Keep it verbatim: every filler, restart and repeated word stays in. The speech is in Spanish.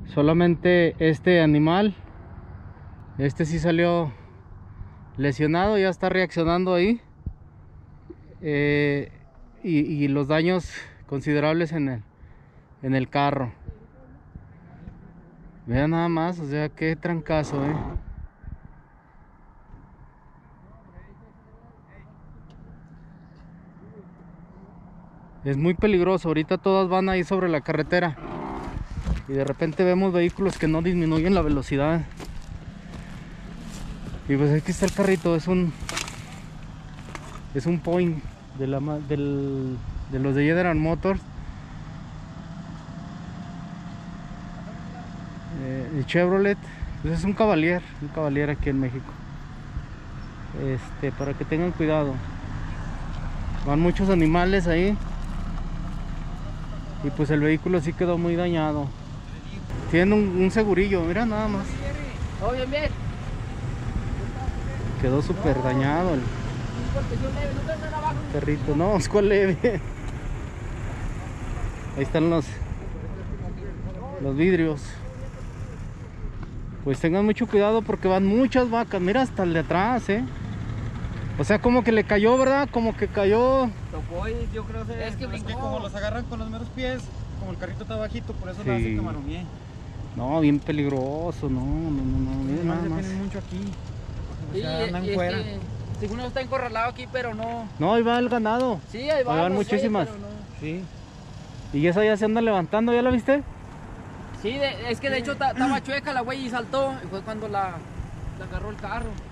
Solamente este animal, este sí salió lesionado, ya está reaccionando ahí. Eh, y, y los daños considerables en el, en el carro. Vean nada más, o sea, qué trancazo, eh. Es muy peligroso, ahorita todas van ahí sobre la carretera y de repente vemos vehículos que no disminuyen la velocidad. Y pues aquí está el carrito, es un es un point de, la, del, de los de General Motors. Eh, el Chevrolet, pues es un Cavalier, un Cavalier aquí en México. Este, para que tengan cuidado. Van muchos animales ahí. Y pues el vehículo sí quedó muy dañado. Tiene un, un segurillo, mira nada más. Oh, bien, bien. Quedó súper dañado el perrito. No, es cual leve. Ahí están los los vidrios. Pues tengan mucho cuidado porque van muchas vacas. Mira hasta el de atrás, eh. O sea, como que le cayó, ¿verdad? Como que cayó. Tocó y yo creo que Es que es que como los agarran con los meros pies, como el carrito está bajito, por eso Sí. lo hacen que maromeé. No, bien peligroso, no, no, no, no. Mira nada Además más. tienen mucho aquí. O Sí, sea, andan y es fuera. que, según no está encorralado aquí, pero no. No, ahí va el ganado. Sí, ahí va. Ahí van los muchísimas. güeyes, pero no. Sí. Y esa ya se anda levantando, ¿ya la viste? Sí, de- es que de hecho ta- estaba chueca la güey y saltó. Y fue cuando la, la agarró el carro.